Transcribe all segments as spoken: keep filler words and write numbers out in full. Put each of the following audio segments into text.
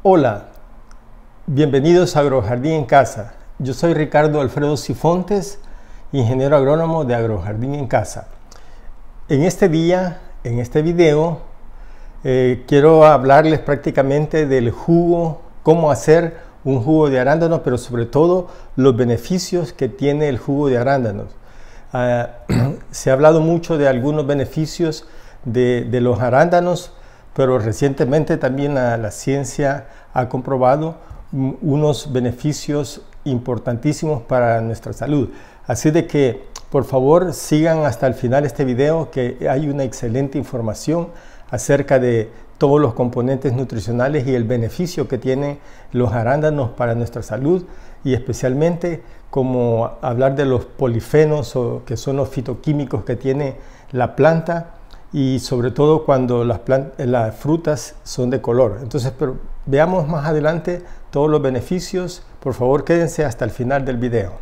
Hola, bienvenidos a Agrojardín en Casa. Yo soy Ricardo Alfredo Sifontes, ingeniero agrónomo de Agrojardín en Casa. En este día, en este video, eh, quiero hablarles prácticamente del jugo, cómo hacer un jugo de arándanos, pero sobre todo los beneficios que tiene el jugo de arándanos. Uh, se ha hablado mucho de algunos beneficios de, de los arándanos, pero recientemente también la, la ciencia ha comprobado unos beneficios importantísimos para nuestra salud. Así de que, por favor, sigan hasta el final este video, que hay una excelente información acerca de todos los componentes nutricionales y el beneficio que tienen los arándanos para nuestra salud, y especialmente como hablar de los polifenos, o que son los fitoquímicos que tiene la planta, y sobre todo cuando las, las frutas son de color. Entonces, pero veamos más adelante todos los beneficios. Por favor, quédense hasta el final del video.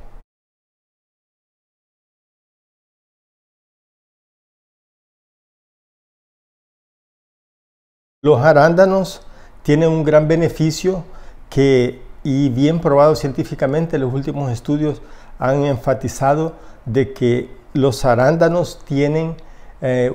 Los arándanos tienen un gran beneficio que, y bien probado científicamente, los últimos estudios han enfatizado de que los arándanos tienen eh,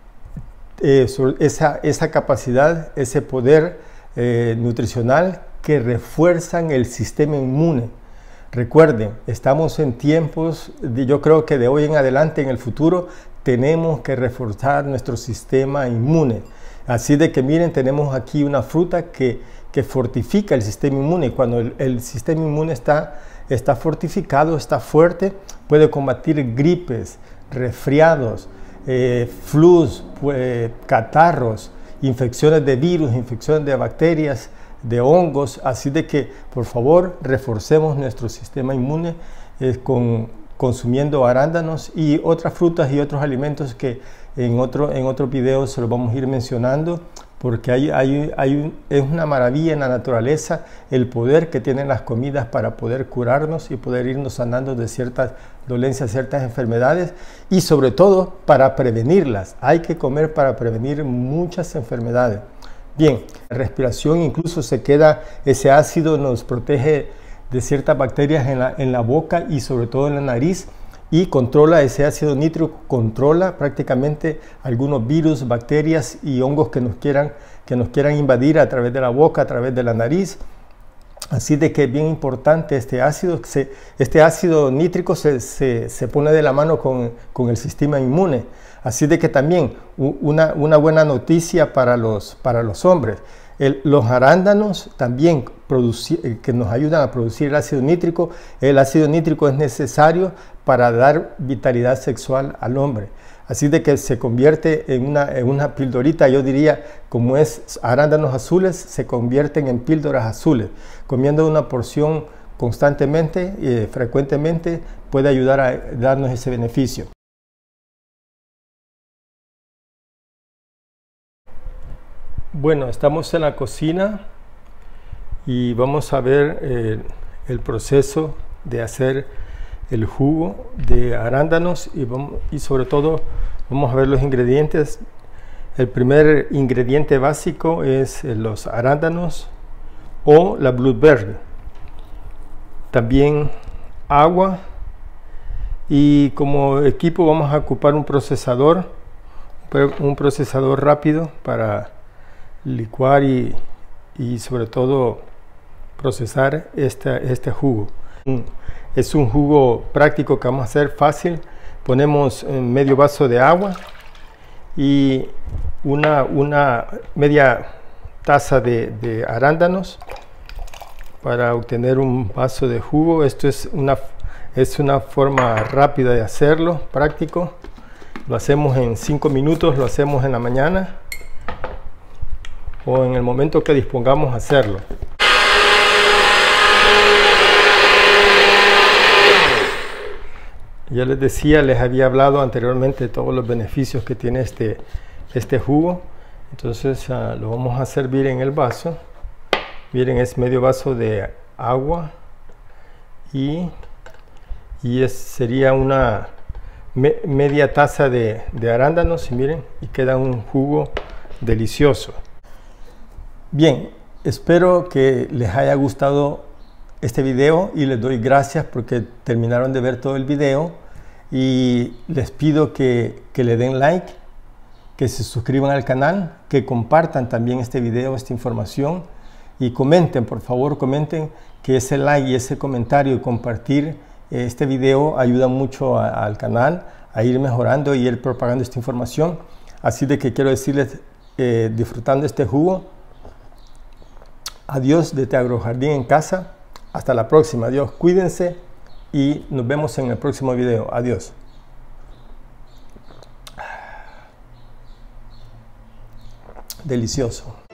Eh, esa, esa capacidad, ese poder eh, nutricional que refuerzan el sistema inmune. Recuerden, estamos en tiempos, de, yo creo que de hoy en adelante, en el futuro, tenemos que reforzar nuestro sistema inmune. Así de que miren, tenemos aquí una fruta que, que fortifica el sistema inmune. Cuando el, el sistema inmune está, está fortificado, está fuerte, puede combatir gripes, resfriados, Eh, flus, pues, catarros, infecciones de virus, infecciones de bacterias, de hongos. Así de que, por favor, reforcemos nuestro sistema inmune eh, con, consumiendo arándanos y otras frutas y otros alimentos que en otro, en otro video se los vamos a ir mencionando, porque hay, hay, hay un, es una maravilla en la naturaleza el poder que tienen las comidas para poder curarnos y poder irnos sanando de ciertas dolencias, ciertas enfermedades, y sobre todo para prevenirlas. Hay que comer para prevenir muchas enfermedades. Bien, la respiración incluso se queda, ese ácido nos protege de ciertas bacterias en la, en la boca y sobre todo en la nariz, y controla ese ácido nítrico, controla prácticamente algunos virus, bacterias y hongos que nos quieran, que nos quieran invadir a través de la boca, a través de la nariz. Así de que es bien importante este ácido. Se, este ácido nítrico se, se, se pone de la mano con, con el sistema inmune. Así de que también una, una buena noticia para los, para los hombres. El, los arándanos también producir, que nos ayudan a producir el ácido nítrico. El ácido nítrico es necesario para dar vitalidad sexual al hombre. Así de que se convierte en una, en una pildorita, yo diría, como es arándanos azules, se convierten en píldoras azules. Comiendo una porción constantemente y eh, frecuentemente puede ayudar a darnos ese beneficio. Bueno, estamos en la cocina y vamos a ver eh, el proceso de hacer el jugo de arándanos, y, vamos, y sobre todo vamos a ver los ingredientes. El primer ingrediente básico es los arándanos o la blueberry, también agua, y como equipo vamos a ocupar un procesador, un procesador rápido para licuar y, y sobre todo procesar este, este jugo. Es un jugo práctico que vamos a hacer fácil. Ponemos medio vaso de agua y una, una media taza de, de arándanos para obtener un vaso de jugo. Esto es una, es una forma rápida de hacerlo, práctico. Lo hacemos en cinco minutos, lo hacemos en la mañana o en el momento que dispongamos a hacerlo. Ya les decía, les había hablado anteriormente de todos los beneficios que tiene este, este jugo. Entonces uh, lo vamos a servir en el vaso. Miren, es medio vaso de agua y, y es, sería una me, media taza de, de arándanos, y miren, y queda un jugo delicioso. Bien, espero que les haya gustado este video y les doy gracias porque terminaron de ver todo el video, y les pido que, que le den like, que se suscriban al canal, que compartan también este video, esta información, y comenten, por favor comenten, que ese like y ese comentario y compartir este video ayuda mucho a, al canal a ir mejorando y ir propagando esta información. Así de que quiero decirles, eh, disfrutando este jugo, adiós desde Agrojardín en casa. Hasta la próxima. Adiós, cuídense y nos vemos en el próximo video. Adiós. Delicioso.